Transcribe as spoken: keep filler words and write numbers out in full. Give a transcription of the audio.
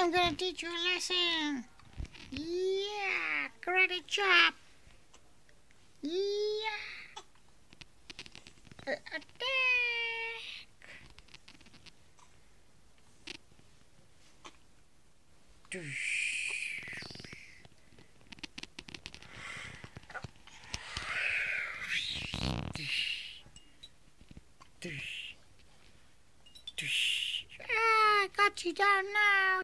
I'm gonna teach you a lesson. Yeah, karate chop. Yeah. Uh, attack. Ah, I got you down now.